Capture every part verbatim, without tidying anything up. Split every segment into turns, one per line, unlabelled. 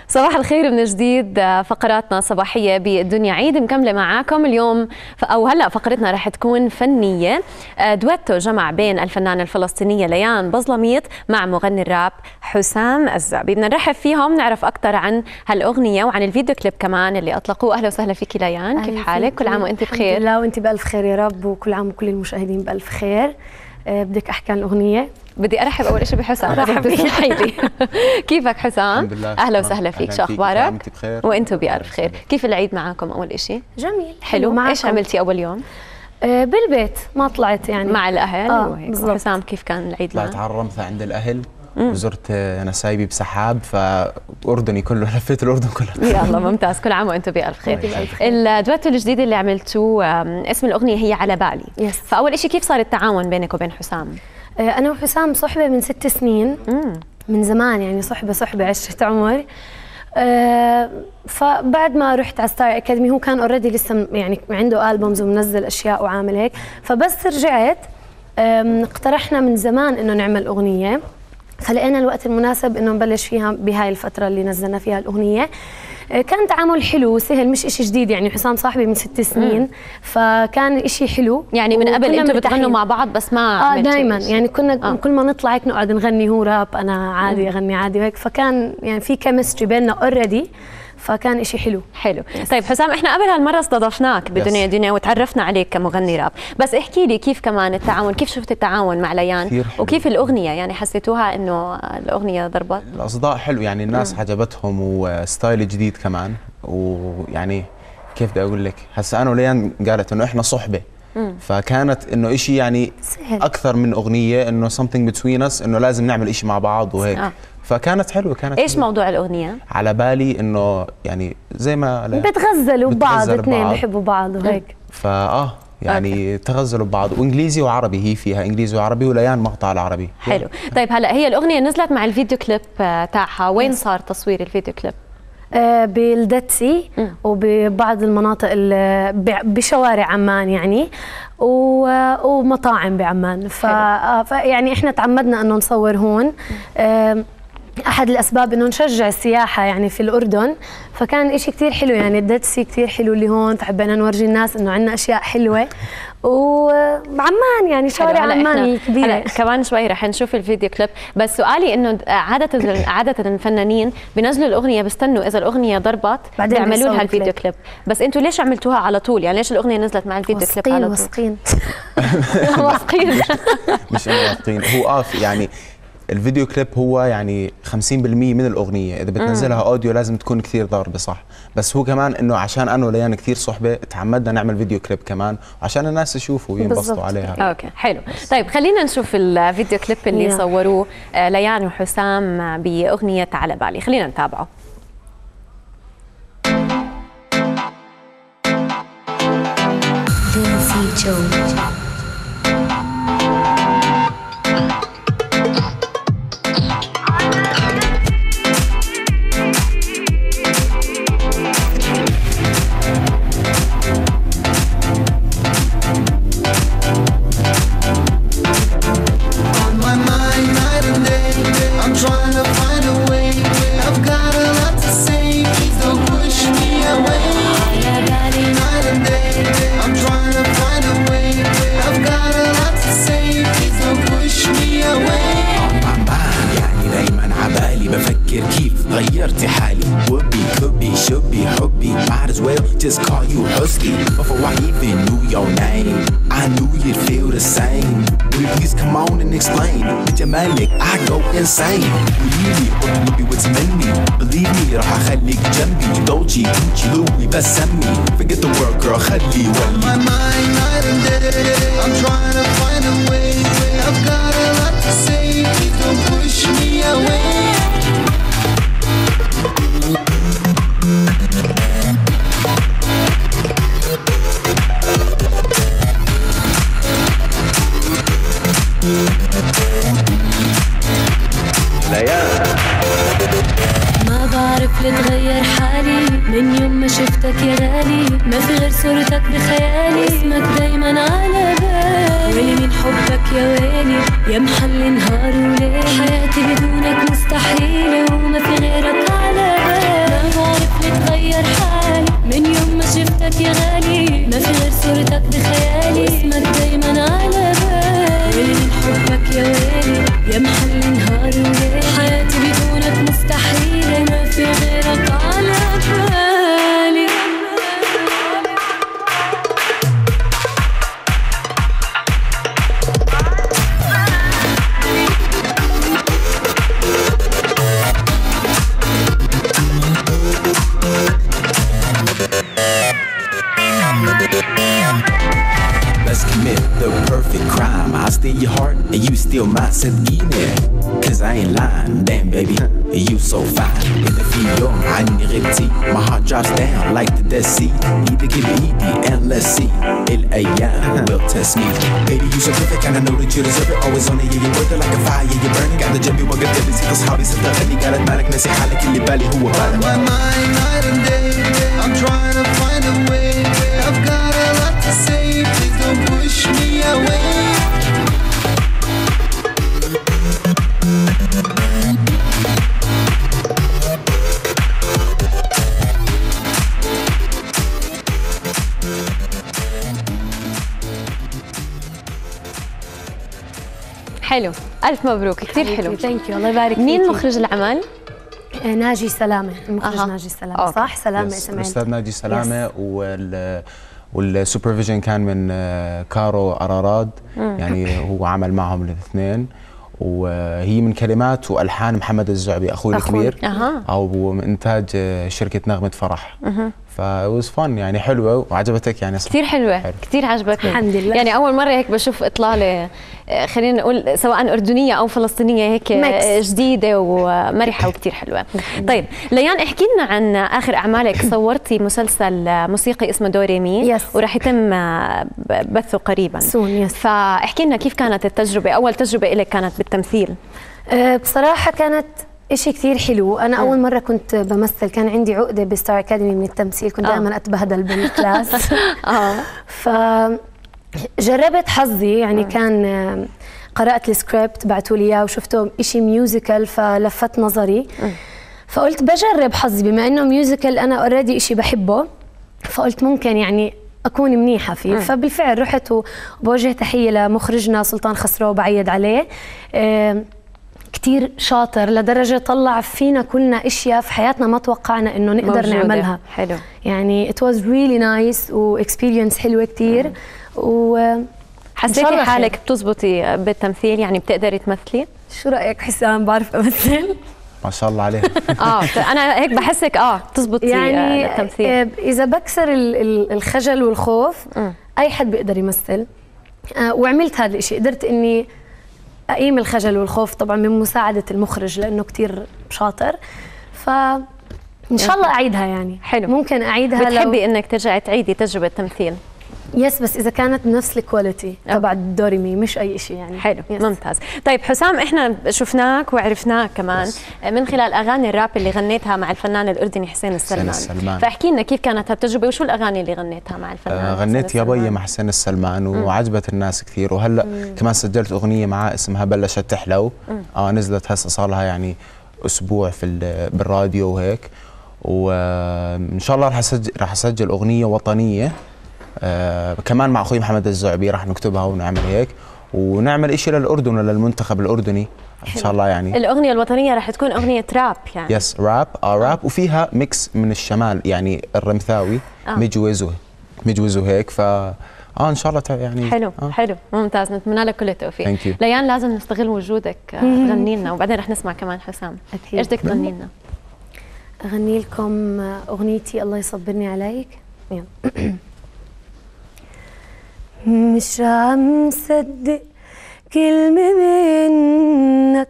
صباح الخير من جديد. فقراتنا صباحية بالدنيا عيد مكملة معاكم اليوم، أو هلأ فقرتنا رح تكون فنية. دويتو جمع بين الفنانة الفلسطينية ليان بظلميط مع مغني الراب حسام الزعبي. بدنا نرحب فيهم نعرف أكثر عن هالأغنية وعن الفيديو كليب كمان اللي أطلقوه. أهلا وسهلا فيكي ليان، كيف حالك؟ كل عام وأنت بخير.
الحمد لله وأنت بألف خير يا رب، وكل عام وكل المشاهدين بألف خير. أه بدك أحكي عن الأغنية؟
بدي ارحب اول شيء بحسام. رحب لي. كيفك حسام؟
الحمد لله.
اهلا وسهلا فيك، شو اخبارك؟
انت بخير
وانتم بألف خير. كيف العيد معاكم اول شيء؟
جميل
حلو.
معكم.
ايش عملتي اول يوم؟
أه بالبيت، ما طلعت يعني
مع الاهل
آه
وهيك. حسام كيف كان العيد معك؟
طلعت على الرمثة عند الاهل، وزرت نسايبي بسحاب، فاردني كله، لفيت الاردن كلها.
يلا ممتاز، كل عام وانتم بألف خير. الدويتو الجديد اللي عملتوه اسم الاغنيه هي على بالي.
يس.
فاول شيء كيف صار التعاون بينك وبين حسام؟
أنا وحسام صحبة من ست سنين. مم. من زمان يعني، صحبة صحبة عشرة عمر. أه فبعد ما رحت على ستار اكاديمي، هو كان اوريدي لسه يعني عنده البومز ومنزل اشياء وعامل هيك، فبس رجعت اقترحنا من زمان انه نعمل اغنية، فلقينا الوقت المناسب انه نبلش فيها بهاي الفترة اللي نزلنا فيها الاغنية. كان تعامل حلو سهل، مش إشي جديد يعني. حسام صاحبي من ست سنين، مم. فكان إشي حلو
يعني. من قبل انتوا بتغنوا مع بعض بس ما
اه دائما يعني كنا آه. كل ما نطلع هيك نقعد نغني، هو راب انا عادي، مم. اغني عادي وهيك، فكان يعني في كيمستري بيننا اوريدي، فكان إشي حلو.
حلو. طيب حسام، احنا قبل هالمرة استضفناك بدنيا دنيا وتعرفنا عليك كمغني راب، بس احكي لي كيف كمان التعاون، كيف شفت التعاون مع ليان وكيف الأغنية يعني حسيتوها انه الأغنية ضربت؟
الأصداء حلو يعني، الناس مم. عجبتهم، وستايل جديد كمان، ويعني كيف بدي اقول لك، هسه انا وليان قالت انه احنا صحبة، مم. فكانت انه إشي يعني سهل. اكثر من أغنية، انه something between us، انه لازم نعمل إشي مع بعض وهيك. آه. فكانت حلوه. كانت
ايش
حلوة.
موضوع الاغنيه؟
على بالي انه يعني زي ما
بتغزلوا ببعض، اثنين بيحبوا بعض وهيك،
فاه يعني أوكي. تغزلوا ببعض، وانجليزي وعربي، هي فيها انجليزي وعربي، وليان مقطع العربي.
حلو. يعني. طيب هلا هي الاغنيه نزلت مع الفيديو كليب تاعها، وين صار تصوير الفيديو كليب؟
آه بالدتسي وببعض المناطق بشوارع عمان يعني، ومطاعم بعمان، ف يعني احنا تعمدنا انه نصور هون. آه أحد الأسباب إنه نشجع السياحة يعني في الأردن، فكان إشي كتير حلو يعني. الدتسي كتير حلو اللي هون، فحبينا نورجي الناس إنه عندنا أشياء حلوة، وعمان يعني شوارع عمان الكبيرة.
كمان شوي رح نشوف الفيديو كليب، بس سؤالي إنه عادة عادة الفنانين بينزلوا الأغنية بيستنوا إذا الأغنية ضربت بيعملوا لها الفيديو كليب، بس أنتوا ليش عملتوها على طول؟ يعني ليش الأغنية نزلت مع الفيديو كليب على طول؟
واثقين
واثقين
مش إنه واثقين، هو آه يعني الفيديو كليب هو يعني خمسين بالمية من الأغنية، إذا بتنزلها أوديو لازم تكون كثير ضاربة صح، بس هو كمان إنه عشان أنا وليان كثير صحبة تعمدنا نعمل فيديو كليب كمان عشان الناس يشوفوا وينبسطوا عليها.
أوكي حلو. طيب خلينا نشوف الفيديو كليب اللي صوروه ليان وحسام بأغنية على بالي، خلينا نتابعه.
غيرتي حالي، وبي كبي شبي حبي، might as well just call you husky. Before I even knew your name, I knew you'd feel the same. Will you please come on and explain? بجمالك I go insane. قوليلي اطلبي وتمني، believe me راح اخليك جنبي، دوتشي جوتشي لوي بس سمي. Forget the world girl خلي ولي. My mind night and day, I'm trying to find a way. I've got a lot to say, please don't push me away.
ما بعرف لتغير حالي من يوم ما شفتك يا غالي، ما في غير صورتك بخيالي، اسمك دايما على بالي، ويلي من حبك يا ويلي يا محل نهار وليل، حياتي بدونك مستحيلة وما في غيرك على بالي. لتغير حالي من يوم ما شفتك يا غالي، ما في غير صورتك بخيالي، اسمك دايما على بالي، ويلي من حبك يا ويلي يا محل نهار وليل، حياتي بدونك مستحيلة، ما في غيرك على بالي.
Let's commit the perfect crime. I'll steal your heart and you steal mine. صدقيني cause I ain't lying. Damn baby, you so fine. إذا في يوم عني غبتي my heart drops down like the Dead Sea. إيدك بإيدي and let's see الأيام will test me. Baby you so perfect and I know that you deserve it. Always on it, yeah you worth it like a fire, yeah you burning. قاعدة جنبي وقت قلبي زيد أصحابي ستة غني قالت مالك ناسي حالك اللي بالي هو بالك.
My mind night and day, I'm trying to find a way. I've got a lot to say, please don't push me away.
حلو، ألف مبروك، كثير حلو.
ثانك يو، الله يبارك فيك.
مين مخرج العمل؟
ناجي سلامة، المخرج
أها.
ناجي سلامة. صح؟ سلامة اسم
الأستاذ ناجي سلامة، وال والسوبرفيجن كان من كارو أراراد، يعني هو عمل معهم الاثنين، وهي من كلمات والحان محمد الزعبي اخوي الكبير،
أها.
او من انتاج شركه نغمه فرح. فوز فن يعني حلوه وعجبتك يعني
كثير حلوه حلو. كثير عجبتني
الحمد لله.
يعني اول مره هيك بشوف اطلاله خلينا نقول سواء اردنيه او فلسطينيه هيك مكس. جديده ومرحه وكثير حلوه. طيب ليان احكي لنا عن اخر اعمالك. صورتي مسلسل موسيقي اسمه دوريمي
يس.
وراح يتم بثه قريبا
سون. يس.
فاحكي لنا كيف كانت التجربه، اول تجربه لك كانت بالتمثيل؟
أه بصراحه كانت إشي كثير حلو. أنا أول مرة كنت بمثل، كان عندي عقدة بستار أكاديمي من التمثيل، كنت دائما أتبهدل بالكلاس.
اه
فجربت حظي يعني، كان قرأت السكريبت بعتوا لي إياه وشفته إشي ميوزيكال فلفت نظري، فقلت بجرب حظي بما إنه ميوزيكال أنا أوريدي إشي بحبه، فقلت ممكن يعني أكون منيحة فيه. فبالفعل رحت وبوجه تحية لمخرجنا سلطان خسرو بعيد عليه، أه كتير شاطر لدرجة طلع فينا كلنا اشياء في حياتنا ما توقعنا انه نقدر موجودة. نعملها.
حلو
يعني it was really nice و experience حلوة كتير. و
حسيتي حالك بتزبطي بالتمثيل يعني بتقدري تمثلي؟
شو رأيك حسام؟ بعرف امثل؟
ما شاء الله عليك.
اه انا هيك بحسك اه بتزبطي
يعني
التمثيل.
اذا بكسر الخجل والخوف م. اي حد بيقدر يمثل. آه وعملت هذا الشيء، قدرت اني أقيم الخجل والخوف طبعا من مساعدة المخرج لأنه كتير شاطر. فإن شاء الله أعيدها يعني.
حلو.
ممكن أعيدها.
بتحبي
لو...
إنك ترجعي تعيدي تجربة تمثيل؟
يس، بس إذا كانت بنفس الكواليتي تبع دوريمي مش أي شيء يعني.
حلو.
يس.
ممتاز. طيب حسام، إحنا شفناك وعرفناك كمان يس. من خلال أغاني الراب اللي غنيتها مع الفنان الأردني حسين السلمان.
السلمان.
فاحكي لنا كيف كانت هالتجربة وشو الأغاني اللي غنيتها مع الفنان؟
آه غنيت يا بي مع حسين السلمان وعجبت الناس كثير، وهلا مم. كمان سجلت أغنية معاه اسمها بلشت تحلو. مم. آه نزلت هسه صار لها يعني أسبوع في بالراديو وهيك، وإن شاء الله راح أسجل راح أسجل أغنية وطنية آه كمان مع اخوي محمد الزعبي، راح نكتبها ونعمل هيك ونعمل شيء للاردن وللمنتخب الاردني ان شاء الله. يعني
الاغنيه الوطنيه راح تكون اغنيه راب يعني.
يس راب اه راب آه. وفيها ميكس من الشمال يعني الرمثاوي آه. مجوز مجوز وهيك، ف اه ان شاء الله يعني.
حلو آه. حلو ممتاز، نتمنى لك كل التوفيق. ليان لازم نستغل وجودك تغني لنا وبعدين رح نسمع كمان حسام.
أكيد.
ايش بدك تغني لنا؟
اغني لكم اغنيتي الله يصبرني عليك. يلا. مش عم صدق كلمة منك،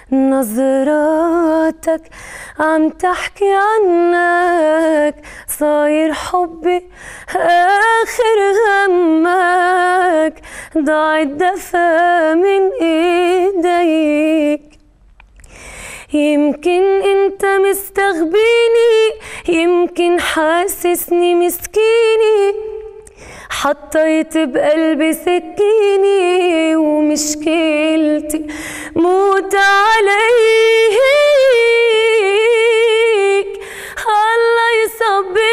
نظراتك عم تحكي عنك، صاير حبي آخر همك، ضاع الدفا من ايديك. يمكن انت مستغبيني، يمكن حاسسني مسكيني، حطيت بقلبي سكيني ومشكلتي موت عليك. الله يصبر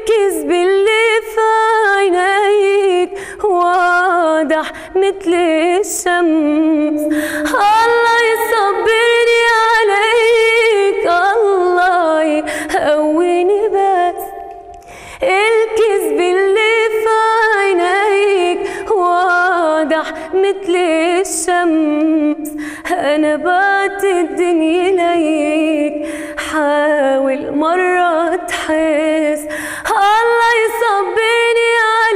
الكذب اللي في عينيك واضح مثل الشمس. الله يصبرني عليك، الله يقويني بس. الكذب اللي في عينيك واضح مثل الشمس. أنا بعت الدنيا ليك، حاول مرة تحس. الله يصبرني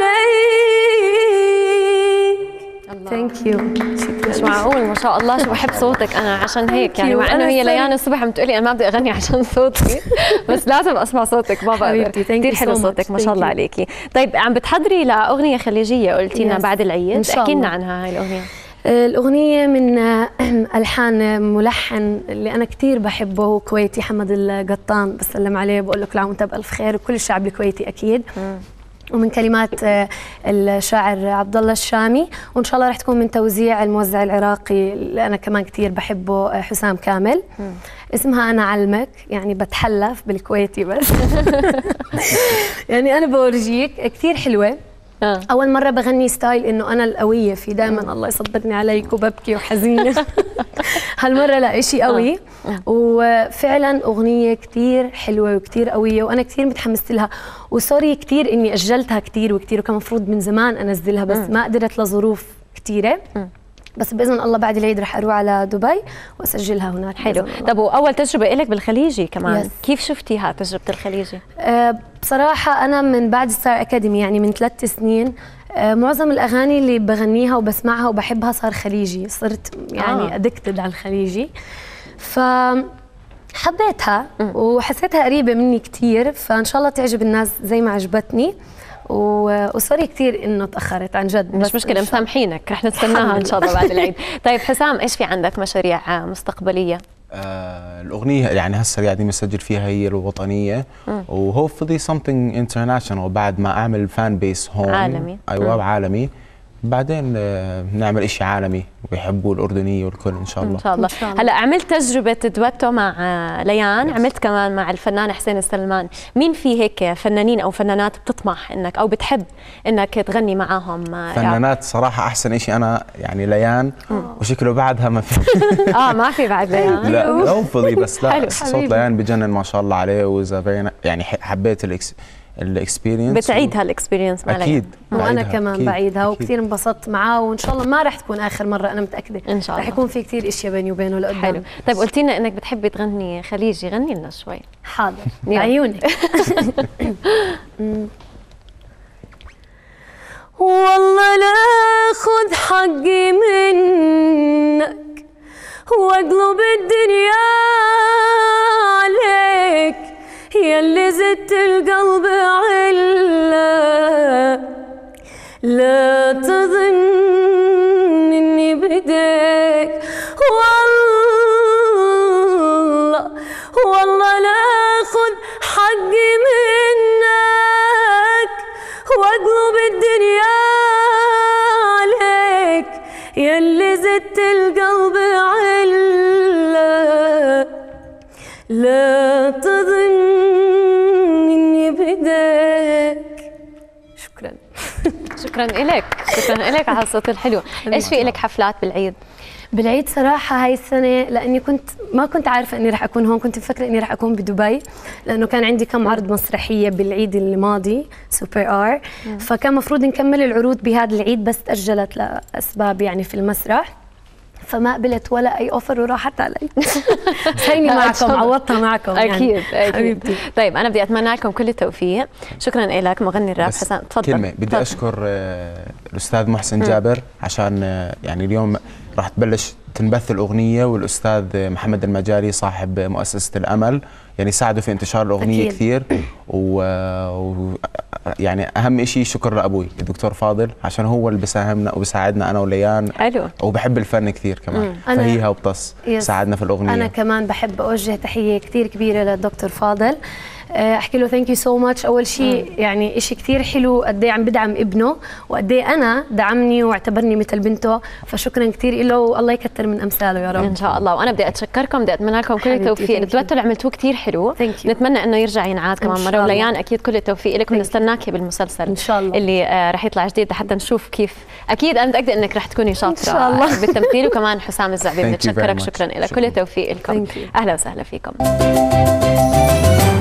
عليك.
ثانك يو.
مش معقول ما شاء الله، شو بحب صوتك انا عشان هيك يعني، مع انه هي ليان الصبح عم تقولي انا ما بدي اغني عشان صوتي بس لازم اسمع صوتك ما بقدر. كثير حلو صوتك ما شاء الله عليكي. طيب عم بتحضري لاغنيه خليجيه قلتي لنا بعد العيد، احكي لنا عنها هاي الاغنيه.
الأغنية من ألحان ملحن اللي أنا كتير بحبه، هو كويتي حمد القطان، بسلم عليه بقول له كل عام وأنت بألف خير، وكل الشعب الكويتي أكيد. م. ومن كلمات الشاعر عبد الله الشامي، وإن شاء الله رح تكون من توزيع الموزع العراقي اللي أنا كمان كتير بحبه حسام كامل. م. اسمها أنا علمك، يعني بتحلف بالكويتي بس يعني أنا بورجيك كتير حلوة. آه. أول مرة بغني ستايل إنه أنا القوية في دائما الله يصبرني عليك وببكي وحزينة هالمرة لا إشي قوي. آه. وفعلا أغنية كتير حلوة وكتير قوية، وأنا كتير متحمست لها، وسوري كتير إني أجلتها كتير وكتير، وكان مفروض من زمان أنزلها بس م. ما قدرت لظروف كتيرة. م. بس باذن الله بعد العيد رح اروح على دبي واسجلها هناك.
حلو. طب واول تجربه لك بالخليجي كمان، يس. كيف شفتيها تجربه الخليجي؟
أه بصراحه انا من بعد ستار اكاديمي يعني من ثلاث سنين أه معظم الاغاني اللي بغنيها وبسمعها وبحبها صار خليجي، صرت يعني ادكتد على الخليجي، ف حبيتها وحسيتها قريبه مني كثير، فان شاء الله تعجب الناس زي ما عجبتني. وسوري كثير انه تاخرت عن جد،
مش مشكله مسامحينك، رح نستناها ان شاء الله بعد العيد. طيب حسام، ايش في عندك مشاريع مستقبليه؟
آه الاغنيه يعني هسه قاعدين نسجل فيها هي الوطنيه، وهوفلي something international بعد ما اعمل فان بيس هون
عالمي.
ايوه م. عالمي، بعدين نعمل إشي عالمي ويحبوه الأردنية والكل إن شاء الله.
إن شاء الله. هلا عملت تجربة دويتو مع ليان، yes. عملت كمان مع الفنان حسين السلمان، مين في هيك فنانين أو فنانات بتطمح إنك أو بتحب إنك تغني معاهم؟
فنانات صراحة أحسن إشي أنا يعني ليان، وشكله بعدها ما في
آه ما في بعد ليان.
لا أوفلي بس لا صوت ليان بجنن ما شاء الله عليه، وإذا يعني حبيت الإكس الاكسبيرينس
بتعيد هالاكسبيرينس
معنا اكيد،
وانا كمان أكيد. بعيدها وكثير انبسطت معاه، وان شاء الله ما رح تكون اخر مره، انا متاكده
ان شاء الله
رح يكون في كثير اشياء بيني وبينه لقدام.
حلو. طيب قلتي لنا انك بتحبي تغني خليجي، غني لنا شوي.
حاضر عيونك.
والله لا خذ حقي منك واقلب الدنيا عليك، يلي زدت القلب عله، لا تظن اني بديك، والله والله لا خذ حقي منك واقلب الدنيا عليك، يلي زدت القلب عله، لا تظن
شكرا. شكرا لك، شكرا لك على الصوت الحلو. ايش في لك حفلات بالعيد؟
بالعيد صراحة هاي السنة لأني كنت ما كنت عارفة إني رح أكون هون، كنت مفكرة إني رح أكون بدبي، لأنه كان عندي كم عرض مسرحية بالعيد الماضي سوبر آر، فكان مفروض نكمل العروض بهذا العيد بس تأجلت لأسباب يعني في المسرح، فما قبلت ولا اي اوفر وراحت علي. هيني معكم، عوضتها معكم
اكيد
يعني.
اكيد حبيبتي. طيب انا بدي اتمنى لكم كل التوفيق، شكرا لك مغني الراب حسام. تفضل.
كلمه بدي تفضل. اشكر الاستاذ محسن جابر عشان يعني اليوم راح تبلش تنبث الاغنيه، والاستاذ محمد المجاري صاحب مؤسسه الامل يعني ساعدوا في انتشار الاغنيه أكيد. كثير، و... و يعني اهم شيء شكر لابوي الدكتور فاضل عشان هو اللي بيساهمنا وبيساعدنا انا وليان.
حلو.
وبحب الفن كثير كمان، فهيها وبطس ساعدنا في الاغنيه.
انا كمان بحب اوجه تحيه كثير كبيره للدكتور فاضل، احكي له ثانك يو سو ماتش. اول شيء يعني شيء كثير حلو قد ايه عم بدعم ابنه، وقد ايه انا دعمني واعتبرني مثل بنته، فشكرا كثير له والله يكثر من امثاله يا رب
ان شاء الله. وانا بدي اتشكركم، بدي اتمنى لكم كل التوفيق. الدويتو اللي عملتوه كثير حلو، نتمنى انه يرجع ينعاد كمان مره. وليان اكيد كل التوفيق لك، ونستناكي بالمسلسل
ان شاء الله
اللي آه رح يطلع جديد لحتى نشوف كيف. اكيد انا متاكده انك رح تكوني شاطره ان شاء الله بالتمثيل. وكمان حسام الزعبي بنتشكرك، شكرا لك، كل التوفيق لكم. اهلا وسهلا فيكم.